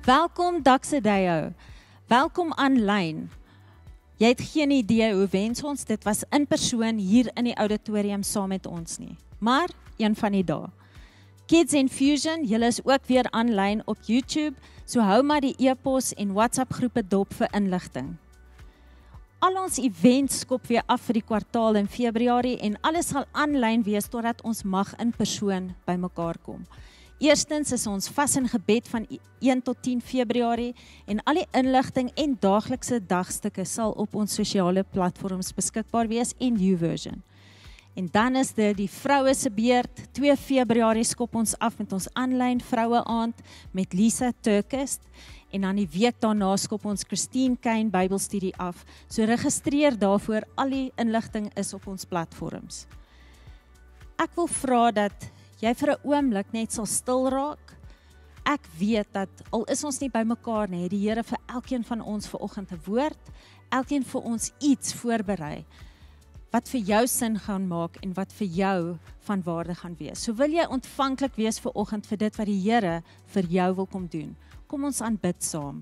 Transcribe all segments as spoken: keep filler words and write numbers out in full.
Welkom Daxedeo, welkom aanlyn. Jy het geen idee hoe wens ons, dit was in persoon hier in die auditorium saam met ons nie. Maar, een van die dae. Kids Infusion, julle is ook weer aanlyn op YouTube, so hou maar die e-pos en WhatsApp groepe dop vir inligting. Al ons events skop weer af vir die kwartaal in Februarie en alles sal aanlyn wees totdat ons mag in persoon by mekaar kom. Eerstens is ons vas in gebed van een tot tien Februarie en al die inligting en daaglikse dagstukke sal op ons sosiale platforms beskikbaar wees en YouVersion. En dan is dit die vroue se beurt, twee Februarie skop ons af met ons aanlyn vroue aand met Lisa Turkist en dan die week daarna skop ons Christine Kane Bybelstudie af. So registreer daarvoor, al die inligting is op ons platforms. Ek wil vra dat jy vir 'n oomblik net sal stil raak. Ek weet dat al is ons nie by mekaar nie, het die Here vir elkeen van ons vanoggend 'n woord, elkeen vir ons iets voorberei wat vir jou sin gaan maak en wat vir jou van waarde gaan wees. So wil jy ontvanklik wees vanoggend vir dit wat die Here vir jou wil kom doen. Kom ons aanbid saam.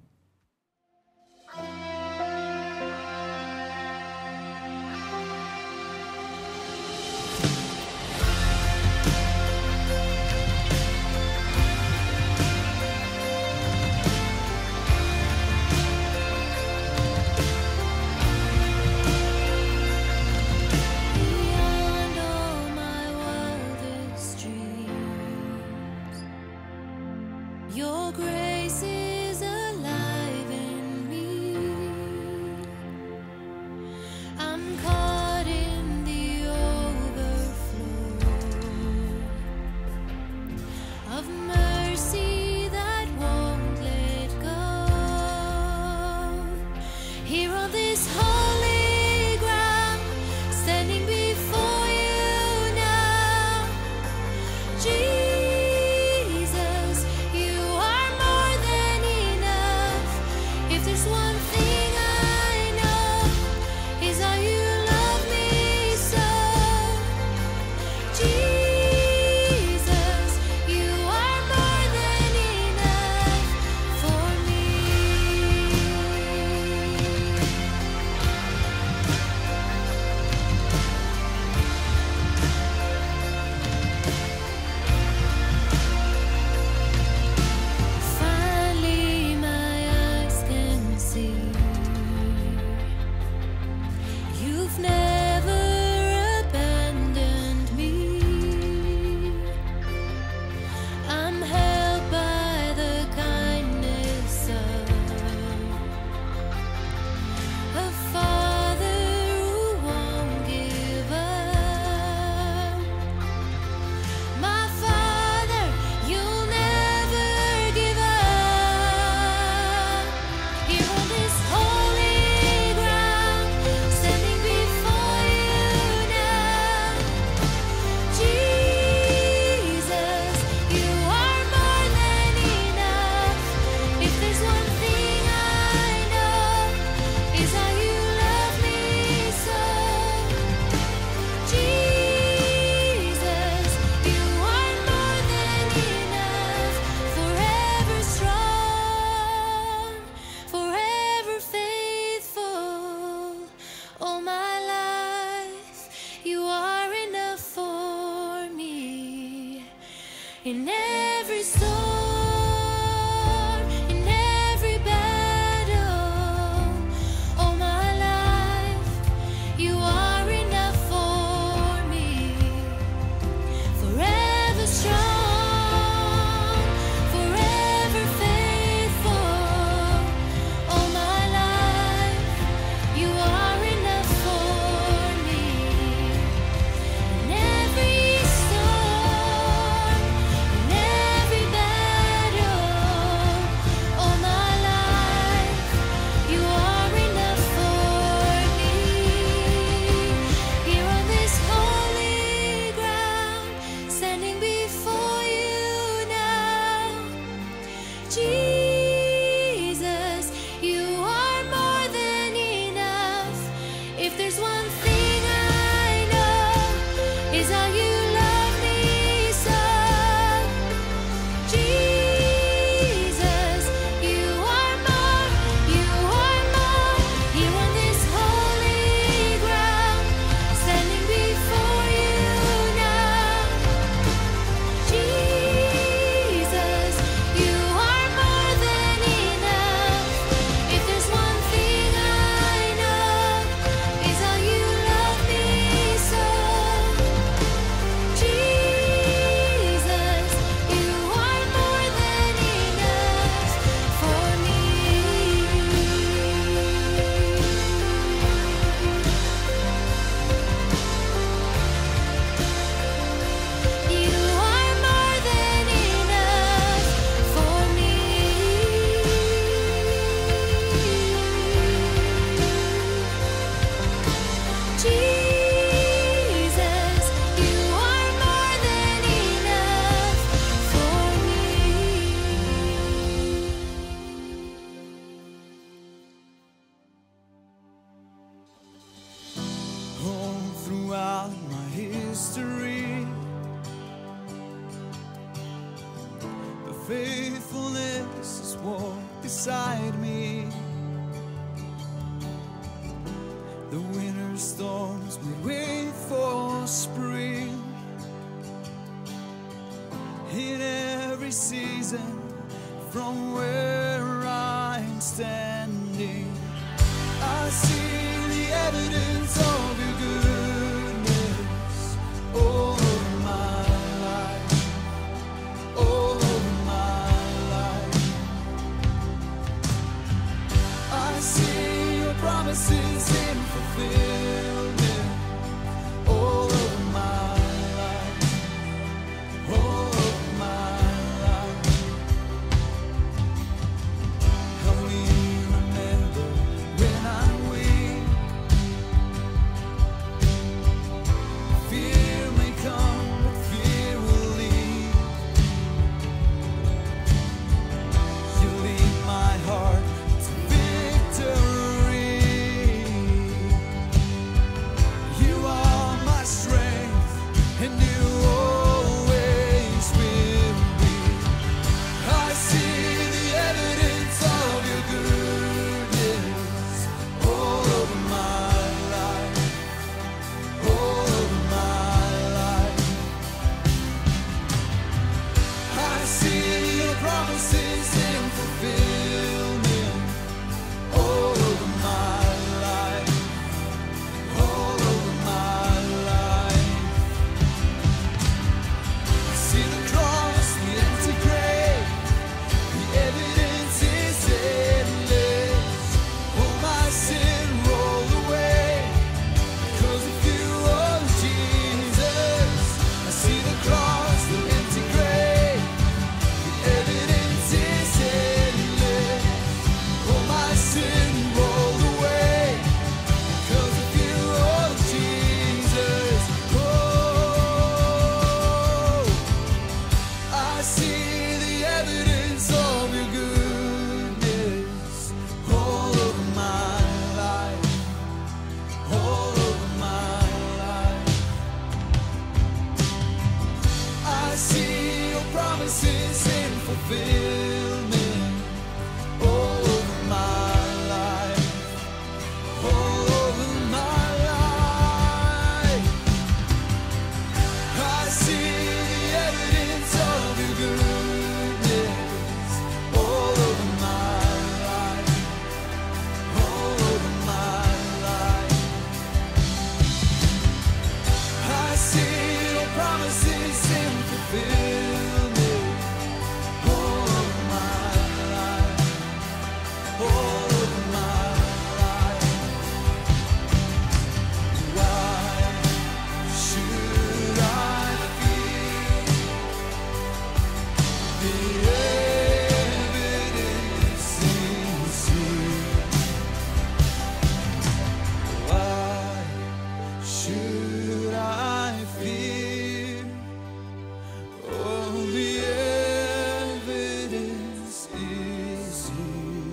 Your grace is alive in me. I'm caught in the overflow of mercy that won't let go. Here on this holy ground, standing before you now, Jesus. In every storm, in every battle, all my life, you are enough for me. Forever strong, forever faithful, all my life, you are enough for me. In every storm, in every battle, history. The faithfulness is walked beside me. The winter storms may wait for spring. In every season, from where I'm standing, I see the evidence of your goodness all over my life, all over my life. I see your promises in fulfillment all over my life, all over my life. Help me remember when I'm weak. Fear may come, but fear will leave. You lead my heart to victory. You are my strength, and you always will be. I see the evidence of your goodness all over my life, all over my life. I see your promises in fulfillment all over my life, all over my life. I see the cross, the empty grave, the evidence is endless. All my sin rolled away because of you, oh Jesus. I see the cross, the empty grave, the evidence is endless. All my sin rolled away because of you, oh Jesus. Oh, I see the evidence of your goodness all over my life, all over my life. I see your promises in fulfillment all over my life, all over my life. I see the evidence of your goodness all over my life, all over my life. I see your promises in fulfillment all over my life, all over my life. Why should I fear? The evidence is here. Why should I fear? Oh, the evidence is here.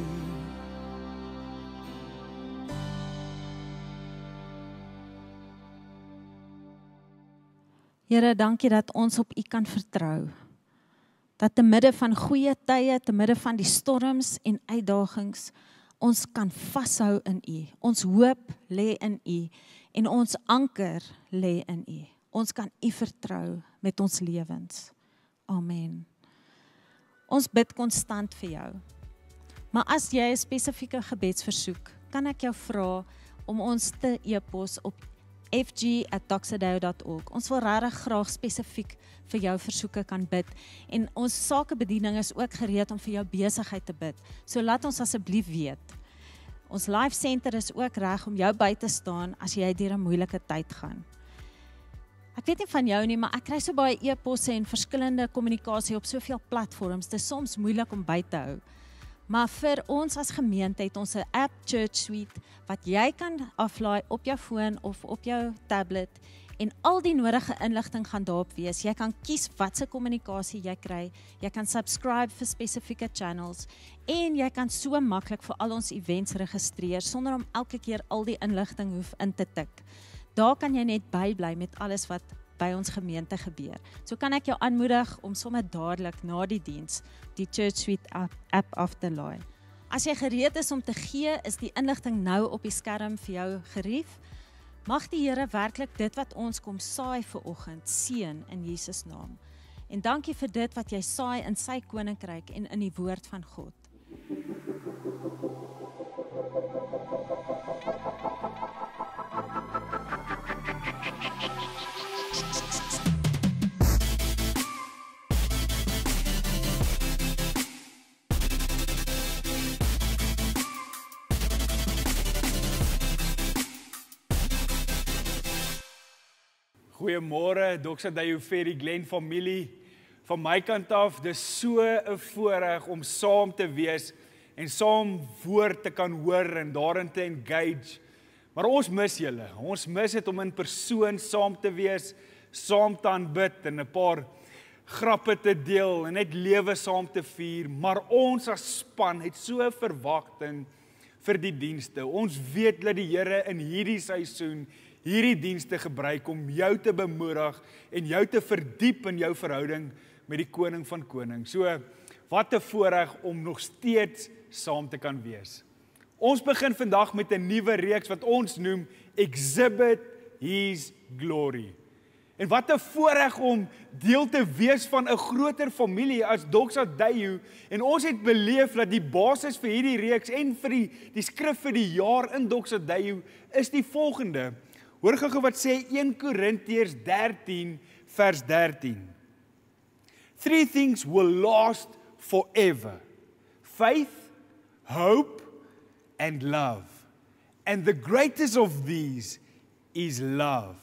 Here, dankie dat ons op U kan vertrou. Dat te midde van goeie tye, te midde van die storms en uitdagings, ons kan vashou in U. Ons hoop lê in U en ons anker lê in U. Ons kan U vertrou met ons lewens. Amen. Ons bid konstant vir jou. Maar as jy 'n spesifieke gebedsversoek, kan ek jou vra om ons te e-pos op f g at doxadeo dot org. Ons wil regtig graag spesifiek vir jou versoeke kan bid. En ons sakebediening is ook gereed om vir jou besigheid te bid. So laat ons asseblief weet. Ons Life Center is ook reg om jou by te staan as jy deur 'n moeilike tyd gaan. Ek weet nie van jou nie, maar ek kry so baie e-posse en verskillende kommunikasie op soveel platforms. Dit is soms moeilik om by te hou. Maar vir ons as gemeente het ons 'n app Church Suite wat jy kan aflaai op jou foon of op jou tablet en al die nodige inligting gaan daarop wees. Jy kan kies watse kommunikasie jy kry. Jy kan subscribe vir spesifieke channels en jy kan so maklik vir al ons events registreer sonder om elke keer al die inligting hoef in te tik. Daar kan jy net bybly met alles wat by ons gemeente gebeur. So kan ek jou aanmoedig om sommer dadelik na die diens die Church Suite app, app af te laai. As jy gereed is om te gee, is die inligting nou op die skerm vir jou gerief. Mag die Here werklik dit wat ons kom saai vir oggend seën in Jesus naam. En dankie vir dit wat jy saai in sy koninkryk en in die woord van God. Goeiemôre, Doxa Dayo Ferry Glen familie. Van my kant af, dis so 'n voorreg om saam te wees en saam woord te kan hoor en daarin te engage. Maar ons mis julle. Ons mis dit om in persoon saam te wees, saam te aanbid en 'n paar grappe te deel en net lewe saam te vier. Maar ons as span het so 'n verwagting vir die dienste. Ons weet dat die Here in hierdie seisoen hierdie dienste gebruik om jou te bemoedig en jou te verdiep in jou verhouding met die koning van konings. So, wat 'n voorreg om nog steeds saam te kan wees. Ons begin vandag met 'n nuwe reeks wat ons noem Exhibit His Glory. En wat 'n voorreg om deel te wees van 'n groter familie as Doxa Dayo. En ons het beleef dat die basis vir hierdie reeks en vir die, die skrif vir die jaar in Doxa Dayo is die volgende. Hoor gou wat sê Eerste Korintiërs dertien vers dertien. Three things will last forever. Faith, hope, and love. And the greatest of these is love.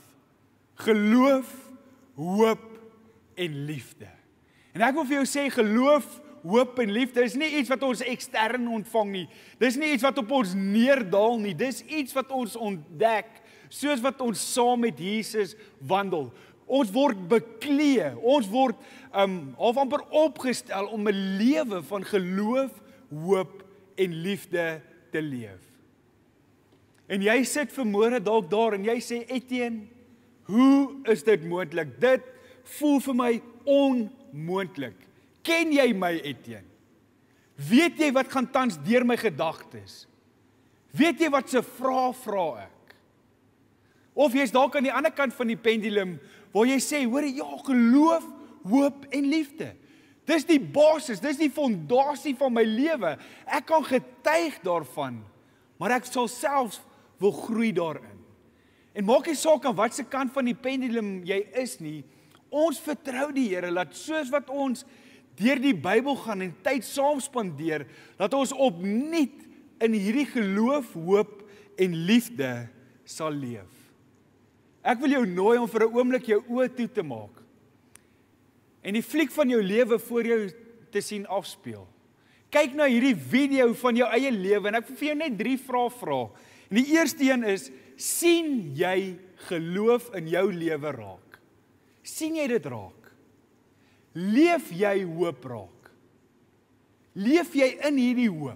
Geloof, hoop en liefde. En ek wil vir jou sê, geloof, hoop en liefde is nie iets wat ons ekstern ontvang nie. Dis nie iets wat op ons neerdal nie. Dis iets wat ons ontdek, soos wat ons saam met Jesus wandel. Ons word beklee, ons word um, half amper opgestel om 'n lewe van geloof, hoop en liefde te leef. En jy sit vanmôre dalk daar en jy sê, Etienne, hoe is dit moontlik? Dit voel vir my onmoontlik. Ken jy my, Etienne? Weet jy wat gaan tans deur my gedagtes? Weet jy wat se vrae vra ek? Of jy's dalk aan die ander kant van die pendulum waar jy sê, hoor ja, geloof, hoop en liefde. Dis die basis, dis die fondasie van my lewe. Ek kan getuig daarvan, maar ek sal selfs wil groei daarin. En maak nie saak aan wat se kant van die pendulum jy is nie, ons vertrou die Here dat soos wat ons deur die Bybel gaan en tyd saam spandeer, dat ons opnuut in hierdie geloof, hoop en liefde sal leef. Ek wil jou nooi om vir 'n oomblik jou oë toe te maak en die fliek van jou lewe voor jou te sien afspeel. Kyk na hierdie video van jou eie lewe en ek wil vir jou net drie vrae vra. En die eerste een is, sien jy geloof in jou lewe raak? Sien jy dit raak? Leef jy hoop raak? Leef jy in hierdie hoop?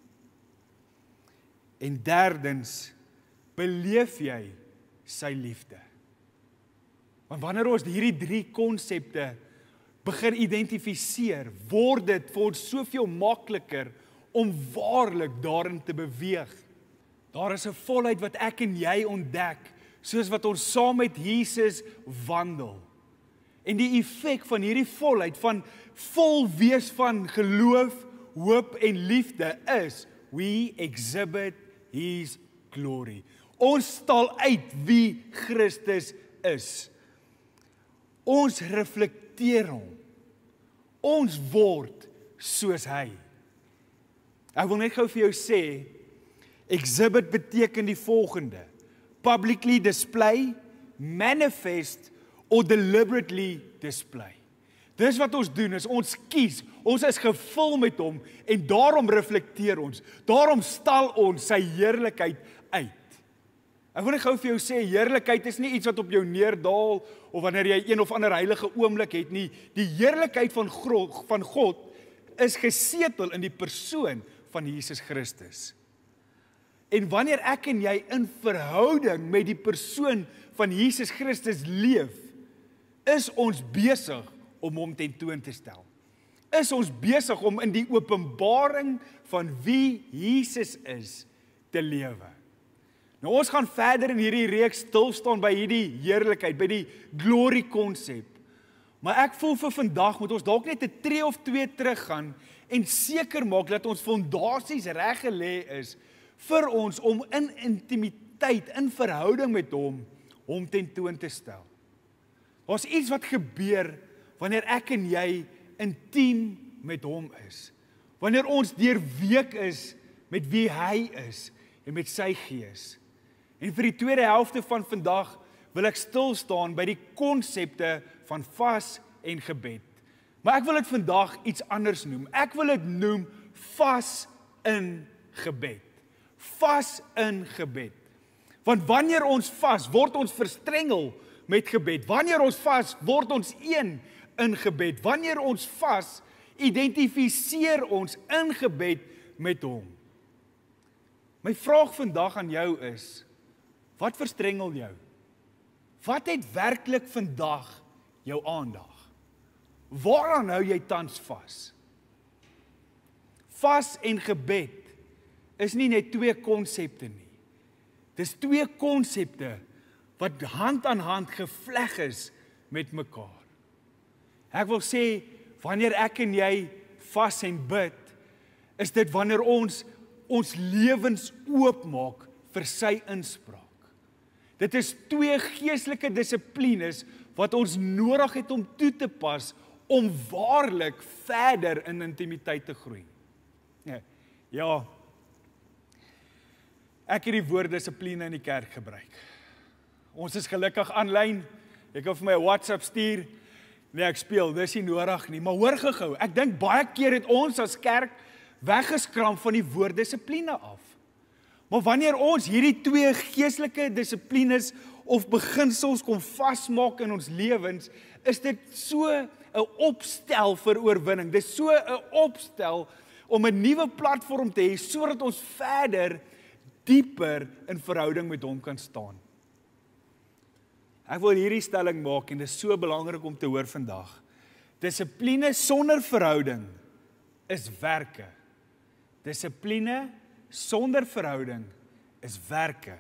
En derdens, beleef jy sy liefde? Want wanneer ons hierdie drie konsepte begin identifiseer, word dit vir ons soveel makliker om waarlik daarin te beweeg. Daar is 'n volheid wat ek en jy ontdek, soos wat ons saam met Jesus wandel. En die effek van hierdie volheid, van vol wees van geloof, hoop en liefde is, we exhibit His glory. Ons stal uit wie Christus is. Ons reflekteer hom. Ons word soos hy. Ek wil net gou vir jou sê, exhibit beteken die volgende: publicly display, manifest or deliberately display. Dis wat ons doen, is ons kies, ons is gevul met hom en daarom reflekteer ons. Daarom stal ons sy heerlikheid uit. Ek wil net gou vir jou sê, heerlikheid is nie iets wat op jou neerdal of wanneer jy een of ander heilige oomblik het nie. Die heerlikheid van God, van God is gesetel in die persoon van Jesus Christus. En wanneer ek en jy in verhouding met die persoon van Jesus Christus leef, Is ons besig om hom tentoon te stel? Is ons besig om in die openbaring van wie Jesus is te lewe? Nou ons gaan verder in hierdie reeks stil staan by hierdie heerlikheid, by die glory konsep. Maar ek voel vir vandag moet ons dalk net 'n tree of twee teruggaan en seker maak dat ons fondasies reg gelê is vir ons om in intimiteit, in verhouding met hom, hom tentoon te stel. Daar's iets wat gebeur wanneer ek en jy intiem met hom is. Wanneer ons deurweek is met wie hy is en met sy gees. En vir die tweede helfte van vandag wil ek stil staan by die konsepte van vas en gebed. Maar ek wil dit vandag iets anders noem. Ek wil dit noem vas in gebed. Vas in gebed. Want wanneer ons vas, word ons verstrengel met gebed. Wanneer ons vas, word ons een in gebed. Wanneer ons vas, identifiseer ons in gebed met hom. My vraag vandag aan jou is, wat verstrengel jou? Wat het werklik vandag jou aandag? Waaraan hou jy tans vas? Vas en gebed is nie net twee konsepte nie. Dis twee konsepte wat hand aan hand gevleg is met mekaar. Ek wil sê, wanneer ek en jy vas en bid, is dit wanneer ons ons lewens oopmaak vir sy inspraak. Dit is twee geestelike dissiplines wat ons nodig het om toe te pas om waarlik verder in intimiteit te groei. Ja, ja ek het die woord dissipline in die kerk gebruik. Ons is gelukkig aanlyn. Jy kan vir my 'n WhatsApp stuur. Nee, ek speel, dis nie nodig nie, maar hoor gehou. Ek dink baie keer het ons as kerk weggeskram van die woord dissipline af. Maar wanneer ons hierdie twee geestelike dissiplines of beginsels kom vasmaak in ons lewens, is dit so 'n opstel vir oorwinning. Dit is so 'n opstel om 'n nuwe platform te hê sodat ons verder dieper in verhouding met hom kan staan. Ek wil hierdie stelling maak en dit is so belangrik om te hoor vandag. Dissipline sonder verhouding is werke. Dissipline sonder verhouding is werke.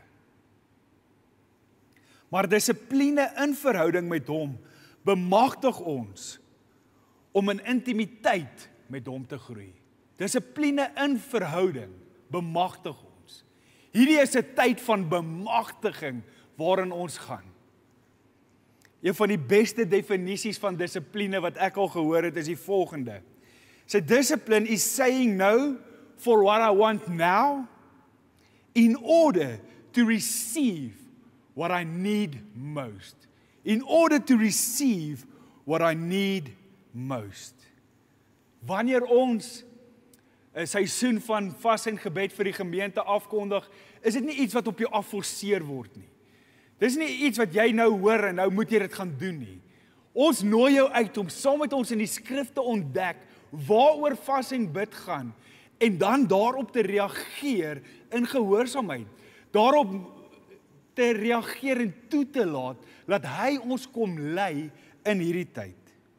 Maar dissipline in verhouding met hom bemagtig ons om in intimiteit met hom te groei. Dissipline in verhouding bemagtig ons. Hierdie is 'n tyd van bemagtiging waarin ons gaan. Een van die beste definisies van dissipline wat ek al gehoor het is die volgende. So discipline is saying no for what I want now in order to receive what I need most. In order to receive what I need most. Wanneer ons 'n seisoen van vas en gebed vir die gemeente afkondig, is dit nie iets wat op jou afforceer word nie. Dis nie iets wat jy nou hoor en nou moet jy dit gaan doen nie. Ons nooi jou uit om saam met ons in die skrifte ontdek waaroor vas en bid gaan en dan daarop te reageer in gehoorsaamheid. Daarop te reageer en toe te laat dat hy ons kom lei in hierdie tyd.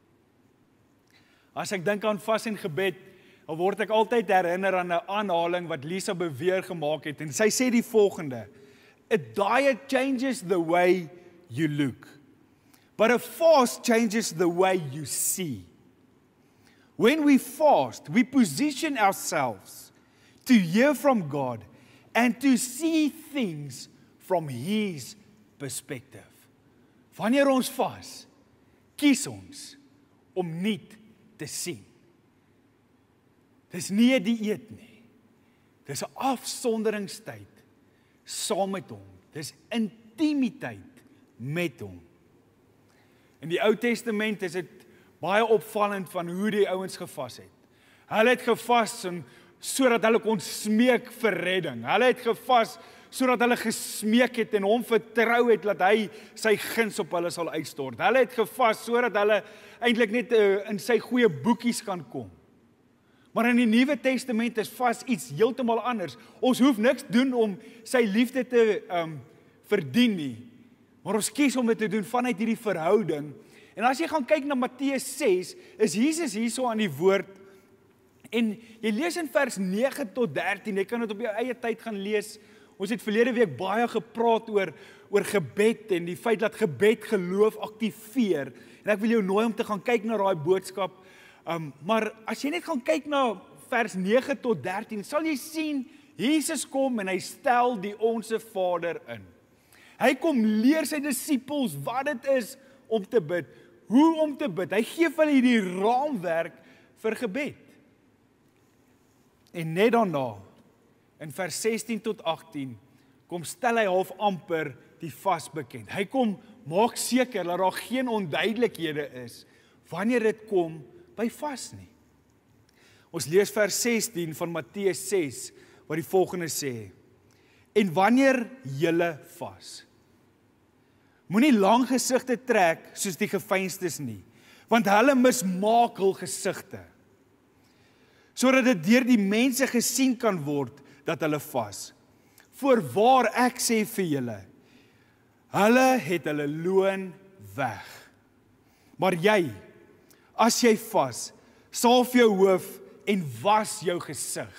As ek dink aan vas en gebed, dan word ek altyd herinner aan 'n aanhaling wat Lisa Beweer gemaak het en sy sê die volgende: A diet changes the way you look, but a fast changes the way you see. When we fast, we position ourselves to hear from God and to see things from His perspective. Wanneer ons vas, kies ons om nuut te sien. Dis nie 'n dieet nie. Dis 'n afsonderingstyd saam met hom. Dis intimiteit met hom. In die Ou Testament is dit baie opvallend van hoe die ouens gevas het. Hulle het gevas en sodat hulle kon smeek vir redding. Hulle het gevas sodat hulle gesmeek het en hom vertrou het dat hy sy guns op hulle sal uitstort. Hulle het gevas sodat hulle eintlik net uh, in sy goeie boekies kan kom. Maar in die Nuwe Testament is vas iets heeltemal anders. Ons hoef niks doen om sy liefde te um, verdien nie. Maar ons kies om dit te doen vanuit hierdie verhouding En as jy gaan kyk na Matteus ses, is Jesus hierso aan die woord. En jy lees in vers nege tot dertien, jy kan dit op jou eie tyd gaan lees. Ons het verlede week baie gepraat oor, oor gebed en die feit dat gebed geloof aktiveer. En ek wil jou nooi om te gaan kyk na daai boodskap. Um, maar as jy net gaan kyk na vers nege tot dertien, sal jy sien, Jesus kom en hy stel die Onse Vader in. Hy kom leer sy disippels wat dit is om te bid, hoe om te bid. Hy gee vir hulle hierdie raamwerk vir gebed. En net daarna, in vers sestien tot agtien, kom stel hy half amper die vas bekend. Hy kom maak seker dat daar geen onduidelikhede is wanneer dit kom by vas nie. Ons lees vers sestien van Matteus ses, wat die volgende sê: En wanneer julle vas, moenie lang gesigte trek soos die geveinstes nie, want hulle mismaak hul gesigte, sodat dit deur die mense gesien kan word dat hulle vas. Voorwaar ek sê vir julle, hulle het hulle loon weg. Maar jy, as jy vas, salf jou hoof en was jou gesig,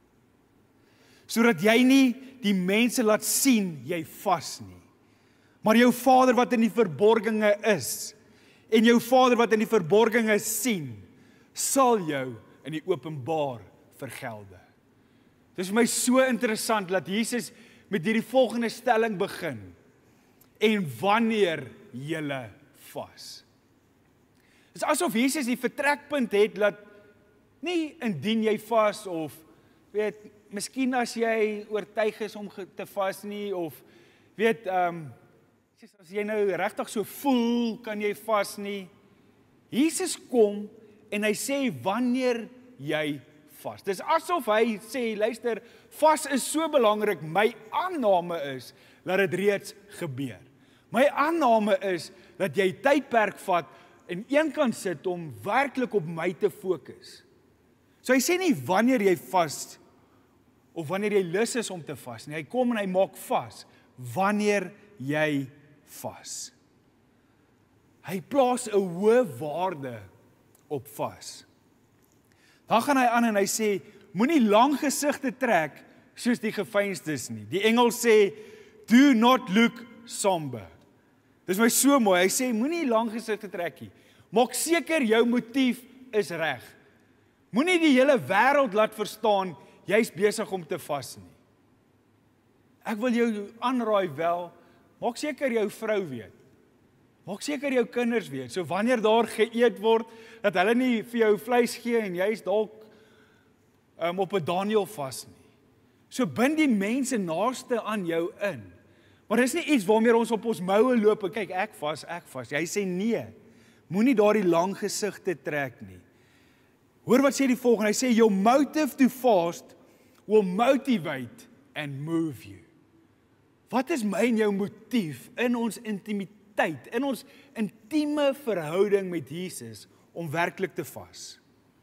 sodat jy nie die mense laat sien jy vas nie, maar jou Vader wat in die verborgene is, en jou Vader wat in die verborgene sien, sal jou in die openbaar vergelde. Dit is vir my so interessant dat Jesus met hierdie volgende stelling begin: En wanneer julle vas. Dit is asof Jesus die vertrekpunt het dat nie indien jy vas of weet, miskien as jy oortuig is om te vas nie, of weet, um, as jy nou regtig so voel, kan jy vas nie. Jesus kom en hy sê wanneer jy vas. Dis asof hy sê, luister, vas is so belangrik, my aanname is dat dit reeds gebeur. My aanname is dat jy tydperk vat en een kan sit om werklik op my te fokus. So hy sê nie wanneer jy vas of wanneer jy lus is om te vas nie. Hy kom en hy maak vas wanneer jy vas. Hy plaas 'n hoë waarde op vas. Dan gaan hy aan en hy sê, moenie lang gesigte trek soos die geveinstes nie. Die Engels sê, do not look somber. Dis my so mooi, hy sê, moenie lang gesigte trek nie. Maak seker jou motief is reg. Moenie die hele wêreld laat verstaan, jy's besig om te vas nie. Ek wil jou aanraai wel, maak seker jou vrou weet. Maak seker jou kinders weet, so wanneer daar geëet word, dat hulle nie vir jou vleis gee en jy is dalk um, op 'n Daniel vas nie. So bind die mense naaste aan jou in. Maar dis nie iets waarmee ons op ons moue loop en kyk, ek vas, ek vas. Jy sê nee, moenie daardie lang gesigte trek nie. Hoor wat sê die volgende, hy sê, your motive to fast will motivate and move you. Wat is my en jou motief in ons intimiteit, in ons intieme verhouding met Jesus om werklik te vas?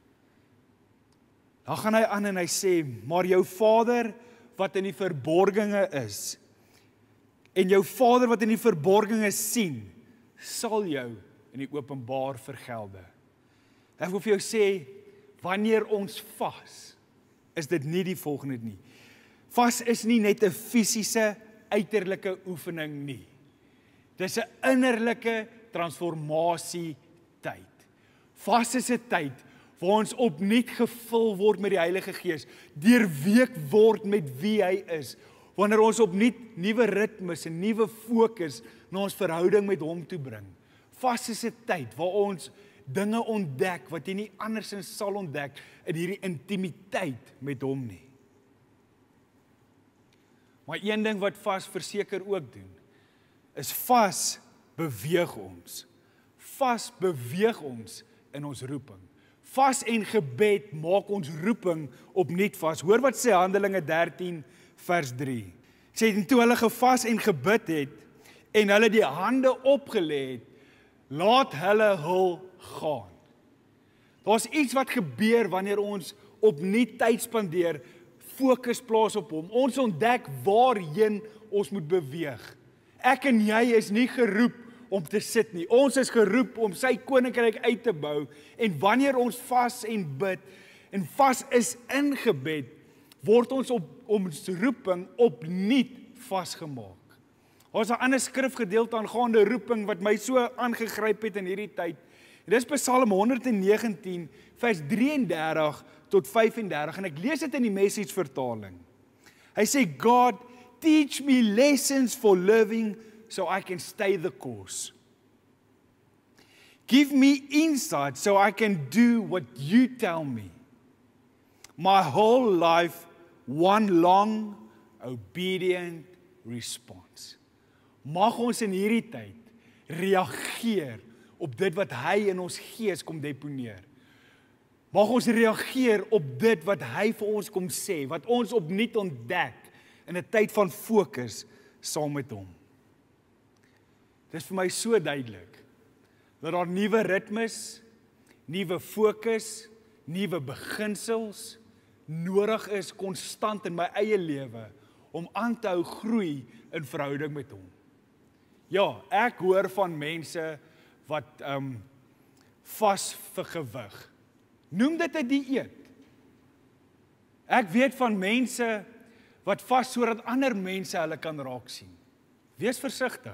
Dan gaan hy aan en hy sê, maar jou Vader wat in die verborgene is, en jou Vader wat in die verborgene sien, sal jou in die openbaar vergelde. Ek wil vir jou sê, wanneer ons vas, is dit nie die volgende nie. Vas is nie net 'n fisiese, uiterlike oefening nie. Dis 'n innerlike transformasie tyd. Vas is 'n tyd waar ons opnuut gevul word met die Heilige Gees, deurweek word met wie hy is, wanneer ons opnuut nuwe ritmes en nuwe fokus na ons verhouding met hom toe bring. Vas is 'n tyd waar ons dinge ontdek wat jy nie andersins sal ontdek in hierdie intimiteit met hom nie. Maar een ding wat vas verseker ook doen, is vas beweeg ons. Vas beweeg ons in ons roeping. Vas en gebed maak ons roeping opnuut vas. Hoor wat sê Handelinge dertien vers drie. Sê, en toe hulle gevas en gebid het, en hulle die hande opgelê het, laat hulle hul gaan. Daar's iets wat gebeur wanneer ons opnuut tyd spandeer, fokus plaas op hom. Ons ontdek waarheen ons moet beweeg. Ek en jy is nie geroep om te sit nie. Ons is geroep om sy koninkryk uit te bou en wanneer ons vas en bid en vas is in gebed, word ons op ons roeping opnuut vasgemaak. Ons het 'n ander skrifgedeelte aangaande roeping wat my so aangegryp het in hierdie tyd. En dis Psalm honderd negentien vers drieëndertig tot vyfendertig en ek lees dit in die Message vertaling. Hy sê, God, teach me lessons for living so I can stay the course. Give me insight so I can do what you tell me. My whole life, one long, obedient response. Mag ons in hierdie tyd reageer op dit wat hy in ons gees kom deponeer. Mag ons reageer op dit wat hy vir ons kom sê, wat ons opnuut ontdek in 'n tyd van fokus saam met hom. Dit is vir my so duidelik dat daar nuwe ritmes, nuwe fokus, nuwe beginsels nodig is konstant in my eie lewe om aan te hou groei in verhouding met hom. Ja, ek hoor van mense wat um, vas vir gewig. Noem dit 'n dieet. Ek weet van mense wat vas sodat ander mense hulle kan raak sien. Wees versigtig.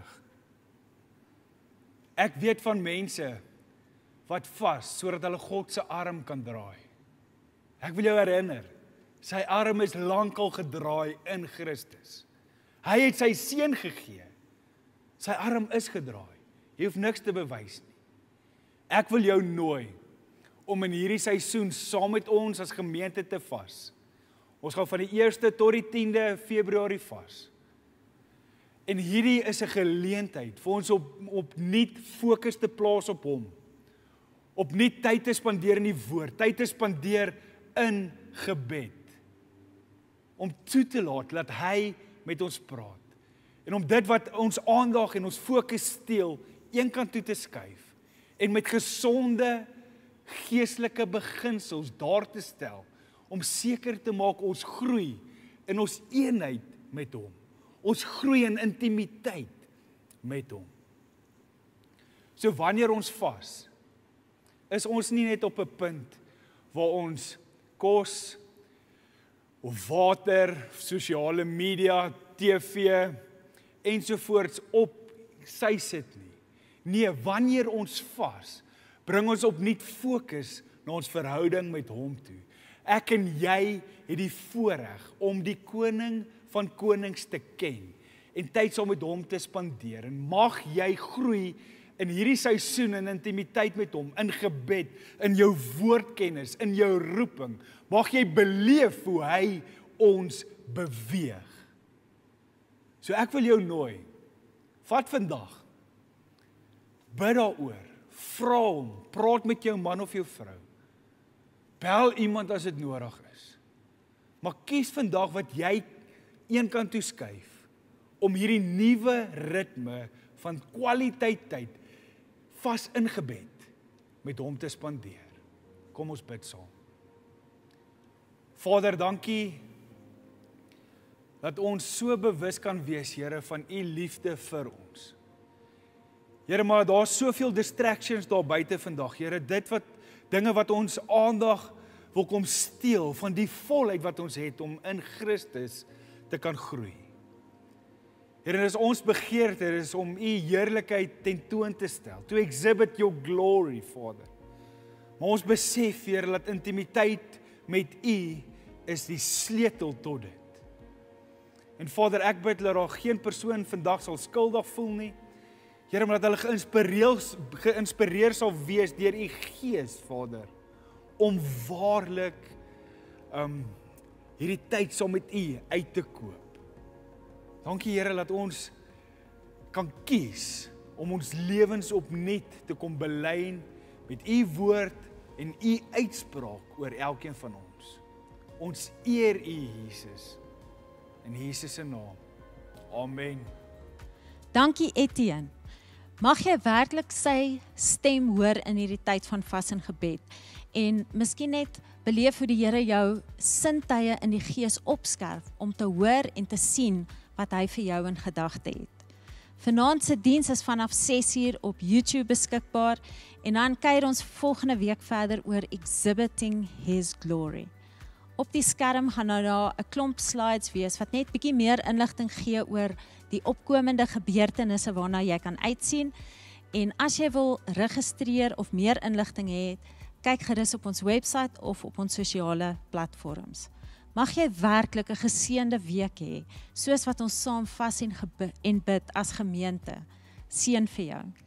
Ek weet van mense wat vas sodat hulle God se arm kan draai. Ek wil jou herinner, sy arm is lankal gedraai in Christus. Hy het sy seun gegee. Sy arm is gedraai. Jy hoef niks te bewys nie. Ek wil jou nooi om in hierdie seisoen saam met ons as gemeente te vas. Ons gaan van die eerste tot die tiende Februarie vas. En hierdie is 'n geleentheid vir ons op opnuut fokus te plaas op hom. Opnuut tyd te spandeer in die woord, tyd te spandeer in gebed. Om toe te laat dat hy met ons praat. En om dit wat ons aandag en ons fokus steel, een kant toe te skuif en met gesonde geestelike beginsels daar te stel om seker te maak ons groei in ons eenheid met hom. Ons groei in intimiteit met hom. So wanneer ons vas, is ons nie net op 'n punt waar ons kos of water, sosiale media, T V ensovoorts op sy sit nie. Nee, wanneer ons vas, bring ons opnuut fokus na ons verhouding met hom toe. Ek en jy het die voorreg om die koning van konings te ken en tyd saam met hom te spandeer. En mag jy groei in hierdie seisoen in intimiteit met hom, in gebed, in jou woordkennis, in jou roeping. Mag jy beleef hoe hy ons beweeg. So ek wil jou nooi, vat vandag, bid daaroor, vra hom, praat met jou man of jou vrou, bel iemand as dit nodig is. Maar kies vandag wat jy een kant toe skuif, om hierdie nuwe ritme van kwaliteit tyd, vas in gebed, met hom te spandeer. Kom ons bid saam. Vader, dankie, dat ons so bewus kan wees, Here, van u liefde vir ons. Here, maar daar is soveel distractions daar buite vandag, Here, dit wat, dinge wat ons aandag wil kom steel, van die volheid wat ons het, om in Christus te kan groei. Here, dis ons begeerte, is om u heerlikheid tentoon te stel, to exhibit your glory, Vader. Maar ons besef, Here, dat intimiteit met u is die sleutel tot dit. En Vader, ek bid dat daar geen persoon vandag sal skuldig voel nie. Here, maar dat hulle geïnspireer, geïnspireer sal wees deur u Gees, Vader, om waarlik um, hierdie tyd saam met u uit te koop. Dankie, Here, dat ons kan kies om ons lewens opnuut te kom belyn met u woord en u uitspraak oor elkeen van ons. Ons eer u, Jesus, in Jesus se naam. Amen. Dankie, Etienne. Mag jy werklik sy stem hoor in hierdie tyd van vas en gebed en miskien net beleef hoe die Here jou sintuie in die gees opskerp om te hoor en te sien wat hy vir jou in gedagte het. Vanaand se diens is vanaf ses uur op YouTube beskikbaar en dan kuier ons volgende week verder oor Exhibiting His Glory. Op die skerm gaan nou daar 'n klomp slides wees wat net bietjie meer inligting gee oor die opkomende gebeurtenisse waarna jy kan uitsien. En as jy wil registreer of meer inligting hê, kyk gerus op ons webwerf of op ons sosiale platforms. Mag jy werklik 'n geseënde week hê, soos wat ons saam vas en, en bid as gemeente. Seën vir jou.